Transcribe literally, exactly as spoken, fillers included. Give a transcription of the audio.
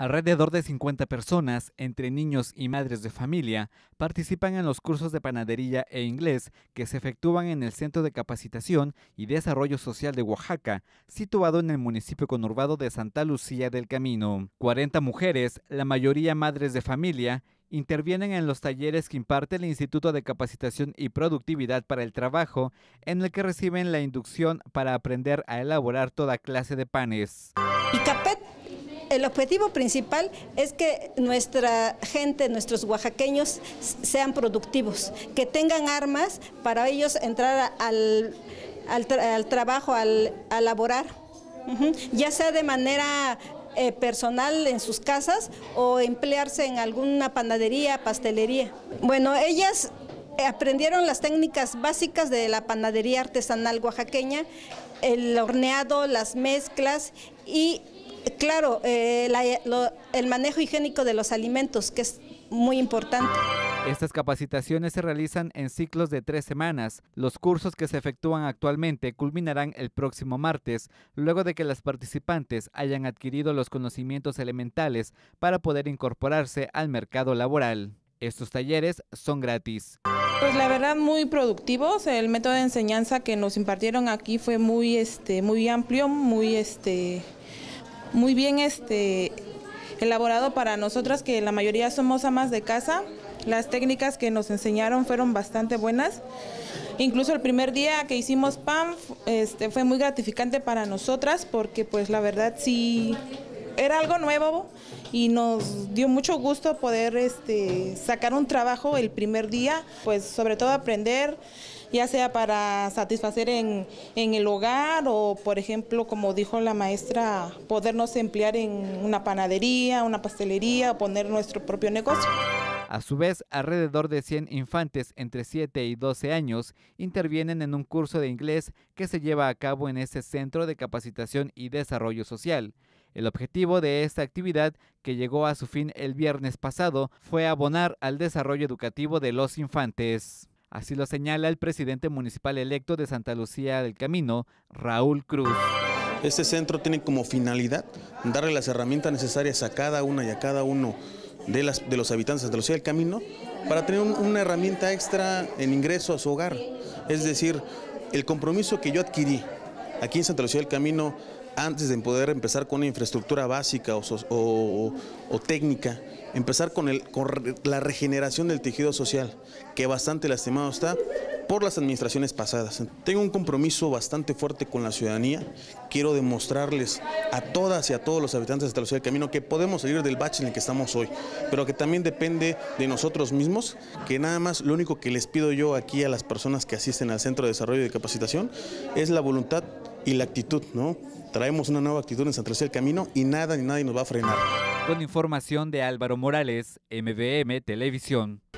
Alrededor de cincuenta personas, entre niños y madres de familia, participan en los cursos de panadería e inglés que se efectúan en el Centro de Capacitación y Desarrollo Social de Oaxaca, situado en el municipio conurbado de Santa Lucía del Camino. cuarenta mujeres, la mayoría madres de familia, intervienen en los talleres que imparte el Instituto de Capacitación y Productividad para el Trabajo, en el que reciben la inducción para aprender a elaborar toda clase de panes. Y Capet, el objetivo principal es que nuestra gente, nuestros oaxaqueños sean productivos, que tengan armas para ellos entrar al, al, tra al trabajo, al, a laborar, uh-huh. ya sea de manera eh, personal en sus casas o emplearse en alguna panadería, pastelería. Bueno, ellas aprendieron las técnicas básicas de la panadería artesanal oaxaqueña, el horneado, las mezclas y claro, eh, la, lo, el manejo higiénico de los alimentos, que es muy importante. Estas capacitaciones se realizan en ciclos de tres semanas. Los cursos que se efectúan actualmente culminarán el próximo martes, luego de que las participantes hayan adquirido los conocimientos elementales para poder incorporarse al mercado laboral. Estos talleres son gratis. Pues la verdad muy productivos. El método de enseñanza que nos impartieron aquí fue muy, este, muy amplio, muy este. Muy bien este, elaborado para nosotras, que la mayoría somos amas de casa. Las técnicas que nos enseñaron fueron bastante buenas. Incluso el primer día que hicimos pan este, fue muy gratificante para nosotras, porque pues la verdad sí era algo nuevo y nos dio mucho gusto poder este, sacar un trabajo el primer día, pues sobre todo aprender, ya sea para satisfacer en, en el hogar o, por ejemplo, como dijo la maestra, podernos emplear en una panadería, una pastelería o poner nuestro propio negocio. A su vez, alrededor de cien infantes entre siete y doce años intervienen en un curso de inglés que se lleva a cabo en este Centro de Capacitación y Desarrollo Social. El objetivo de esta actividad, que llegó a su fin el viernes pasado, fue abonar al desarrollo educativo de los infantes. Así lo señala el presidente municipal electo de Santa Lucía del Camino, Raúl Cruz. Este centro tiene como finalidad darle las herramientas necesarias a cada una y a cada uno de, las, de los habitantes de Santa Lucía del Camino para tener un, una herramienta extra en ingreso a su hogar. Es decir, el compromiso que yo adquirí aquí en Santa Lucía del Camino antes de poder empezar con una infraestructura básica o, o, o técnica, empezar con, el, con la regeneración del tejido social, que bastante lastimado está por las administraciones pasadas. Tengo un compromiso bastante fuerte con la ciudadanía. Quiero demostrarles a todas y a todos los habitantes de Santa Lucía del Camino que podemos salir del bache en el que estamos hoy, pero que también depende de nosotros mismos, que nada más lo único que les pido yo aquí a las personas que asisten al Centro de Desarrollo y de Capacitación es la voluntad y la actitud, ¿no? Traemos una nueva actitud en Santa Lucía del Camino y nada ni nadie nos va a frenar. Con información de Álvaro Morales, M V M Televisión.